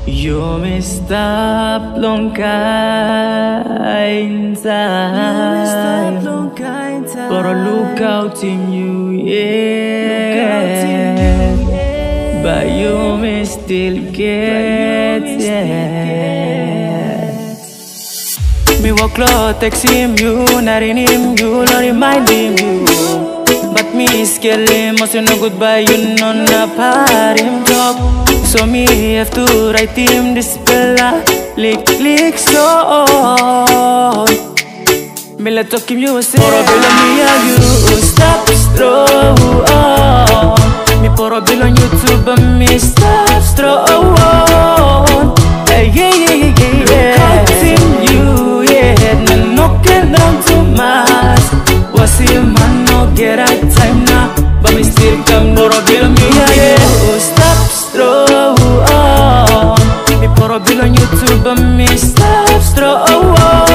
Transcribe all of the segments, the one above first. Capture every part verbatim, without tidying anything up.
You may stop long kind time, but I look out in you, yeah. But you may still get, yeah. Me walk close, texting you, not in him, you, not reminding you. But me scale him, must you know goodbye, you know not part him talk. So me have to write him this spell, lick, lick, so me let talk him, you say for a bill on me and you, stop, stroll on. Me pour a bill on YouTube and me stop, stroll on. Hey, yeah, yeah, yeah, yeah, yeah. Continue, yeah, no knocking down to mass. Was him, man, no get right time now, but me still come, no bill on me and you, stop, stroll. For a bill on YouTube and me stop strong.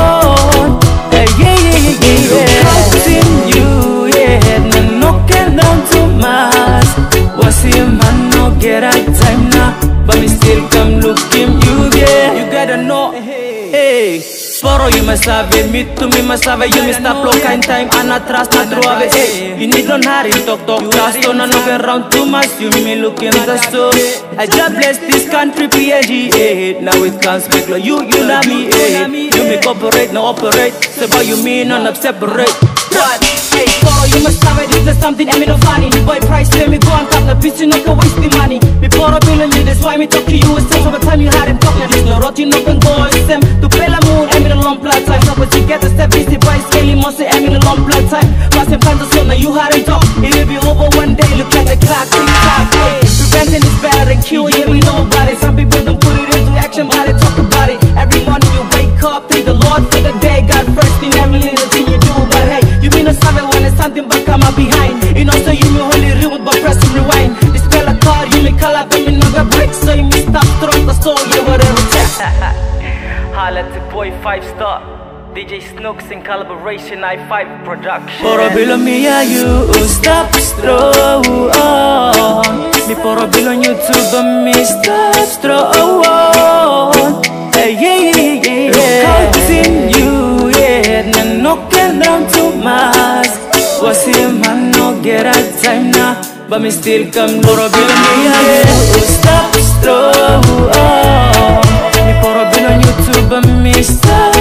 Hey, yeah, yeah, yeah, yeah. Continue, yeah. No knocking down to mass. Was him, man, no get right time now, but me still come look him, you, yeah. You gotta know, hey. Sporo, you must have it, me to me must have it. You must stop low kind time, and I trust not to have it. Hey, you need don't hurry, talk, talk, trust, don't knock around too much. You me looking the so. I just bless this country, P N G, eh. Now it can't speak, like you, you love me, eh. You me cooperate, no operate. Say what you mean, no separate. What? Hey, Sporo, you must have it, there's something I mean no funny. Boy, price, let me go and tap the bitch, you not go waste the money. Me pour a bill on you, that's why me talk to you. It's time, over time you had him talking. There's no rotting up and go, it's them to pay la moon. I'm in a long blood time, but you get a step easy by scaling, must say I'm in a long blood time. Pass him time to slow, now you had him talk. It will be over one day, look at the clock, tick tock, hey. Preventing is better than cure, yeah, we know about it. Some people don't put it into action, but they talk about it. Every morning you wake up, thank the Lord for the day. God first in every little thing you do, but hey, you mean a seven when it's something but come up behind. You know, so you may only read but press and rewind. This spell a card, you may call up and me no got break, so you may stop throwing the soul, yeah, whatever it takes. Holla at the boy five star D J Snooks in collaboration, I five production. For a bill on me and you, stop, stroll on. Me for a bill on YouTube and me stop, stroll on. Hey, yeah, yeah, yeah, yeah. Continue, yeah. No knocking down to mass. Was him, man, no get right time now, but me still come for a bill on me and you, stop, stroll on. Me for a bill on YouTube and me stop.